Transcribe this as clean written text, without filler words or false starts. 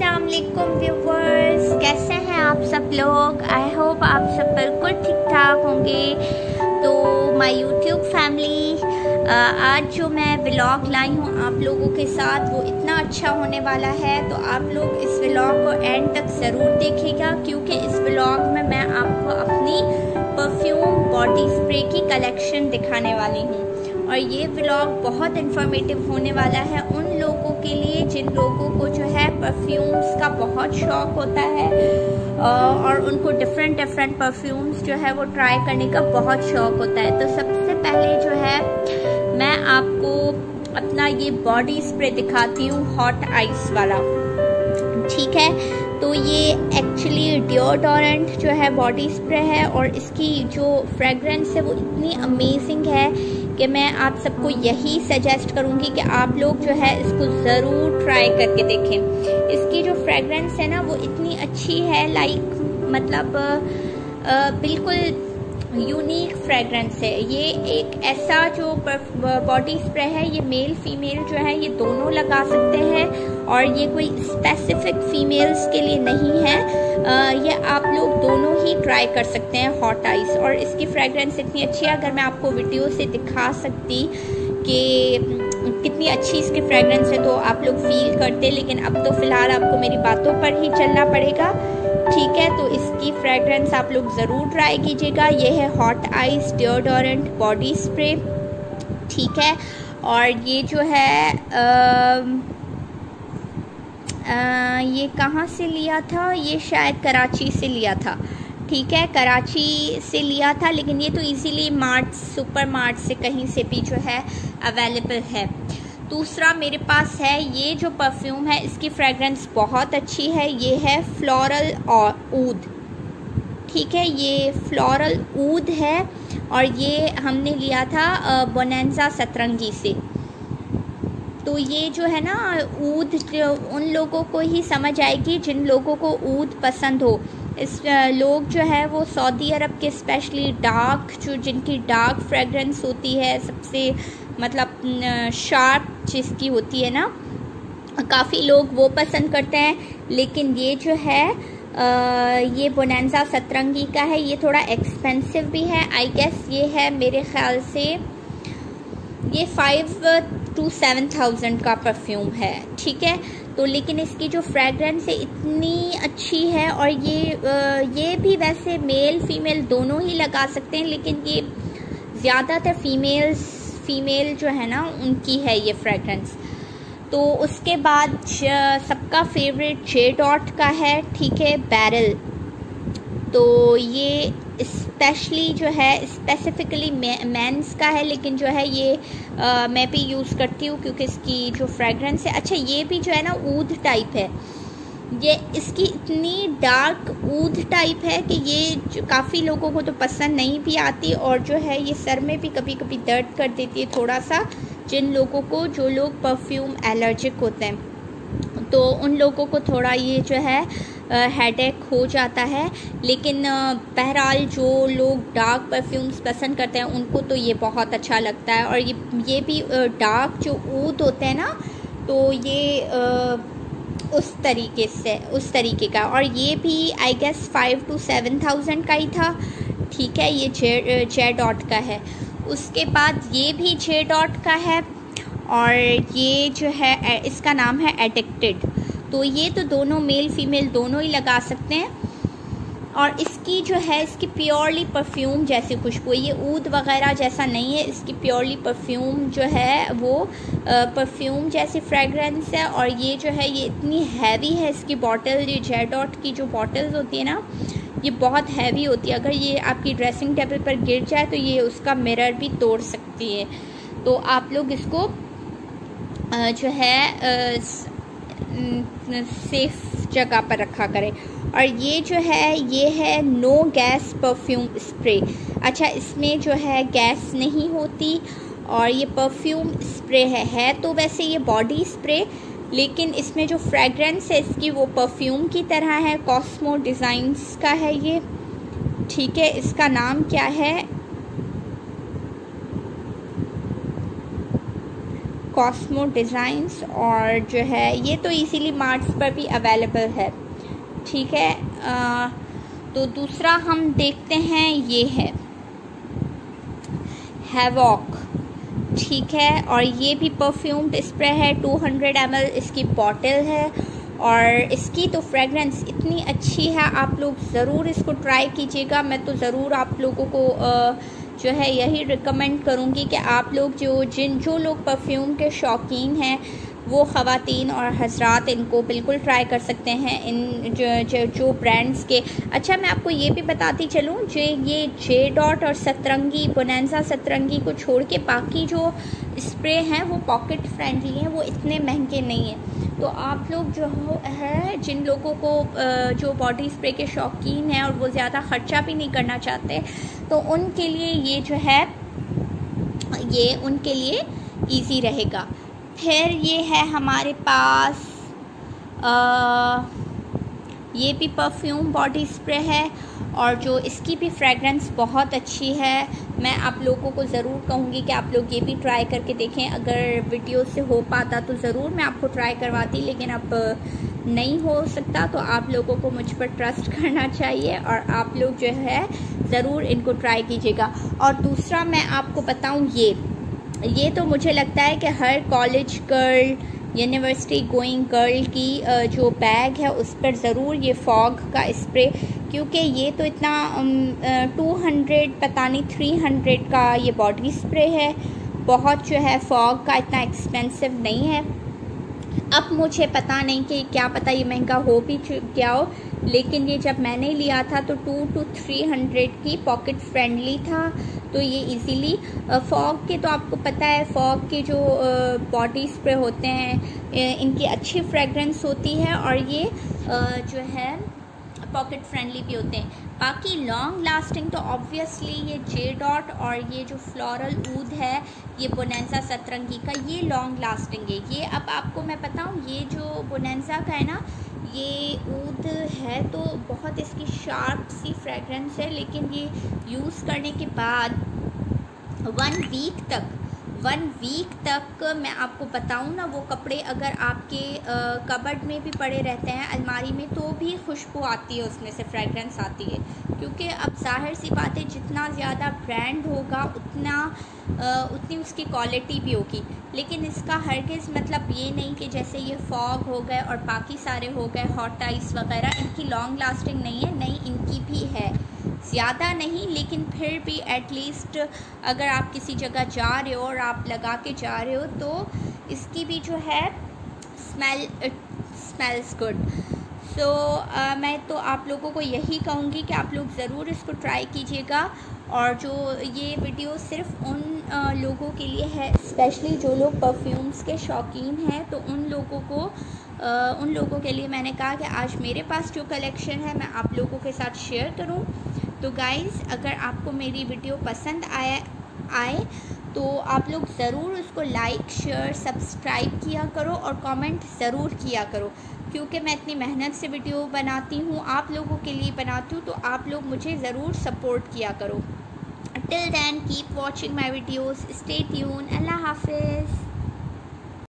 अस्सलाम वालेकुम व्यूवर्स, कैसे हैं आप सब लोग। आई होप आप सब बिल्कुल ठीक ठाक होंगे। तो माय यूट्यूब फैमिली, आज जो मैं व्लॉग लाई हूँ आप लोगों के साथ वो इतना अच्छा होने वाला है, तो आप लोग इस व्लॉग को एंड तक ज़रूर देखिएगा, क्योंकि इस व्लॉग में मैं आपको अपनी परफ्यूम बॉडी स्प्रे की कलेक्शन दिखाने वाली हूँ। और ये व्लॉग बहुत इन्फॉर्मेटिव होने वाला है उन लोगों के लिए जिन लोगों को जो है परफ्यूम्स का बहुत शौक होता है और उनको डिफरेंट परफ्यूम्स जो है वो ट्राई करने का बहुत शौक होता है। तो सबसे पहले जो है मैं आपको अपना ये बॉडी स्प्रे दिखाती हूँ, हॉट आइस वाला। ठीक है, तो ये एक्चुअली डिओडोरेंट जो है बॉडी स्प्रे है और इसकी जो फ्रेगरेंस है वो इतनी अमेजिंग है कि मैं आप सबको यही सजेस्ट करूंगी कि आप लोग जो है इसको ज़रूर ट्राई करके देखें। इसकी जो फ्रेगरेंस है ना वो इतनी अच्छी है, मतलब बिल्कुल यूनिक फ्रेगरेंस है। ये एक ऐसा जो बॉडी स्प्रे है, ये मेल फीमेल जो है ये दोनों लगा सकते हैं और ये कोई स्पेसिफिक फीमेल्स के लिए नहीं है। ये आप लोग दोनों ही ट्राई कर सकते हैं, हॉट आइस। और इसकी फ्रेगरेंस इतनी अच्छी है, अगर मैं आपको वीडियो से दिखा सकती कि कितनी अच्छी इसकी फ्रेगरेंस है तो आप लोग फील करते, लेकिन अब तो फिलहाल आपको मेरी बातों पर ही चलना पड़ेगा। ठीक है, तो इसकी फ्रेगरेंस आप लोग ज़रूर ट्राई कीजिएगा। ये है hot ice deodorant body spray. ठीक है, और ये जो है ये कहाँ से लिया था, ये शायद कराची से लिया था। ठीक है, कराची से लिया था, लेकिन ये तो इजीली मार्ट, सुपर मार्ट से कहीं से भी जो है अवेलेबल है। दूसरा मेरे पास है ये जो परफ्यूम है, इसकी फ्रेगरेंस बहुत अच्छी है। ये है फ्लोरल और ऊद। ठीक है, ये फ्लोरल ऊद है और ये हमने लिया था बोनेंजा सतरंगी से। तो ये जो है ना ऊद उन लोगों को ही समझ आएगी जिन लोगों को ऊद पसंद हो। इस लोग जो है वो सऊदी अरब के स्पेशली डार्क, जो जिनकी डार्क फ्रेगरेंस होती है, सबसे मतलब शार्प जिसकी होती है ना, काफ़ी लोग वो पसंद करते हैं। लेकिन ये जो है ये बोनेंजा सतरंगी का है, ये थोड़ा एक्सपेंसिव भी है। आई गेस ये है मेरे ख्याल से ये 5,000 to 7,000 का परफ्यूम है। ठीक है, तो लेकिन इसकी जो फ्रेगरेंस है इतनी अच्छी है। और ये भी वैसे मेल फीमेल दोनों ही लगा सकते हैं, लेकिन ये ज़्यादातर फीमेल जो है ना उनकी है ये फ्रेगरेंस। तो उसके बाद सबका फेवरेट जे डॉट का है। ठीक है, बैरल। तो ये स्पेशली जो है स्पेसिफिकली मेंस का है, लेकिन जो है ये मैं भी यूज़ करती हूँ क्योंकि इसकी जो फ्रेगरेंस है अच्छा। ये भी जो है ना ऊद टाइप है, ये इसकी इतनी डार्क ऊद टाइप है कि ये काफ़ी लोगों को तो पसंद नहीं भी आती, और जो है ये सर में भी कभी कभी दर्द कर देती है थोड़ा सा, जिन लोगों को, जो लोग परफ्यूम एलर्जिक होते हैं, तो उन लोगों को थोड़ा ये जो है हेडेक हो जाता है। लेकिन बहरहाल जो लोग डार्क परफ्यूम्स पसंद करते हैं उनको तो ये बहुत अच्छा लगता है। और ये भी डार्क जो ऊद होते हैं ना, तो ये उस तरीके का। और ये भी आई गेस 5,000 to 7,000 का ही था। ठीक है, ये जे डॉट का है। उसके बाद ये भी जे डॉट का है और ये जो है इसका नाम है एडिक्टेड। तो ये तो दोनों मेल फीमेल दोनों ही लगा सकते हैं। और इसकी जो है इसकी प्योरली परफ्यूम जैसी खुशबू, ये ऊद वगैरह जैसा नहीं है, इसकी प्योरली परफ्यूम जो है वो परफ्यूम जैसी फ्रेगरेंस है। और ये जो है ये इतनी हैवी है इसकी बॉटल, ये जे डॉट की जो बॉटल्स होती है ना ये बहुत हैवी होती है। अगर ये आपकी ड्रेसिंग टेबल पर गिर जाए तो ये उसका मिरर भी तोड़ सकती है। तो आप लोग इसको जो है सेफ जगह पर रखा करें। और ये जो है ये है नो गैस परफ्यूम स्प्रे। अच्छा, इसमें जो है गैस नहीं होती और ये परफ्यूम स्प्रे है तो वैसे ये बॉडी स्प्रे, लेकिन इसमें जो फ्रेगरेंस है इसकी वो परफ्यूम की तरह है। कॉस्मो डिज़ाइंस का है ये। ठीक है, इसका नाम क्या है, कॉस्मो डिज़ाइंस, और जो है ये तो इजीली मार्ट्स पर भी अवेलेबल है, ठीक है। तो दूसरा हम देखते हैं, ये है हैवॉक, ठीक है, और ये भी परफ्यूम्ड स्प्रे है, 200 ml इसकी बॉटल है, और इसकी तो फ्रेगरेंस इतनी अच्छी है, आप लोग ज़रूर इसको ट्राई कीजिएगा। मैं तो ज़रूर आप लोगों को जो है यही रिकमेंड करूँगी कि आप लोग जो लोग परफ्यूम के शौकीन हैं वो ख़वातीन और हज़रात इनको बिल्कुल ट्राई कर सकते हैं, इन जो ब्रांड्स के। अच्छा, मैं आपको ये भी बताती चलूँ, जो ये जे डॉट और सतरंगी, बोनेंजा सतरंगी को छोड़ के बाकी जो स्प्रे हैं वो पॉकेट फ्रेंडली हैं, वो इतने महंगे नहीं हैं। तो आप लोग जो है, जिन लोगों को जो बॉडी स्प्रे के शौकीन हैं और वो ज़्यादा ख़र्चा भी नहीं करना चाहते, तो उनके लिए ये जो है ये उनके लिए ईजी रहेगा। फिर ये है हमारे पास ये भी परफ्यूम बॉडी स्प्रे है, और जो इसकी भी फ्रेगरेंस बहुत अच्छी है। मैं आप लोगों को ज़रूर कहूँगी कि आप लोग ये भी ट्राई करके देखें। अगर वीडियो से हो पाता तो ज़रूर मैं आपको ट्राई करवाती, लेकिन अब नहीं हो सकता, तो आप लोगों को मुझ पर ट्रस्ट करना चाहिए और आप लोग जो है ज़रूर इनको ट्राई कीजिएगा। और दूसरा मैं आपको बताऊँ, ये तो मुझे लगता है कि हर college girl, university going girl की जो बैग है उस पर ज़रूर ये फॉग का स्प्रे, क्योंकि ये तो इतना 200 पता नहीं 300 का ये बॉडी स्प्रे है, बहुत जो है फॉग का इतना एक्सपेंसिव नहीं है। अब मुझे पता नहीं कि क्या पता ये महंगा हो भी क्या हो, लेकिन ये जब मैंने लिया था तो 200 to 300 की पॉकेट फ्रेंडली था। तो ये इजीली फॉग के, तो आपको पता है फॉग के जो बॉडी स्प्रे होते हैं इनकी अच्छी फ्रेगरेंस होती है, और ये जो है पॉकेट फ्रेंडली भी होते हैं। बाकी लॉन्ग लास्टिंग तो ऑब्वियसली ये जे डॉट और ये जो फ्लोरल ऊद है, ये बोनेंजा सतरंगी का, ये लॉन्ग लास्टिंग है। ये अब आपको मैं बताऊँ, ये जो बोनेंजा का है ना, ये ऊद है तो बहुत इसकी शार्प सी फ्रेगरेंस है, लेकिन ये यूज़ करने के बाद 1 वीक तक मैं आपको बताऊं ना, वो कपड़े अगर आपके कबर्ड में भी पड़े रहते हैं, अलमारी में, तो भी खुशबू आती है, उसमें से फ्रेगरेंस आती है। क्योंकि अब जाहिर सी बात है, जितना ज़्यादा ब्रांड होगा उतनी उसकी क्वालिटी भी होगी। लेकिन इसका हरगिज़ मतलब ये नहीं कि जैसे ये फॉग हो गए और बाकी सारे हो गए हॉट आइस वगैरह, इनकी लॉन्ग लास्टिंग नहीं है। नहीं, इनकी भी है, ज़्यादा नहीं, लेकिन फिर भी एटलीस्ट अगर आप किसी जगह जा रहे हो और आप लगा के जा रहे हो, तो इसकी भी जो है स्मेल्स गुड। सो मैं तो आप लोगों को यही कहूँगी कि आप लोग ज़रूर इसको ट्राई कीजिएगा। और जो ये वीडियो सिर्फ उन लोगों के लिए है, स्पेशली जो लोग परफ्यूम्स के शौकीन हैं, तो उन लोगों के लिए मैंने कहा कि आज मेरे पास जो कलेक्शन है मैं आप लोगों के साथ शेयर करूं। तो गाइज़, अगर आपको मेरी वीडियो पसंद आए तो आप लोग ज़रूर उसको लाइक, शेयर, सब्सक्राइब किया करो और कमेंट ज़रूर किया करो, क्योंकि मैं इतनी मेहनत से वीडियो बनाती हूँ, आप लोगों के लिए बनाती हूँ, तो आप लोग मुझे ज़रूर सपोर्ट किया करो। Till then keep watching my videos, stay tune, अल्लाह हाफिज़।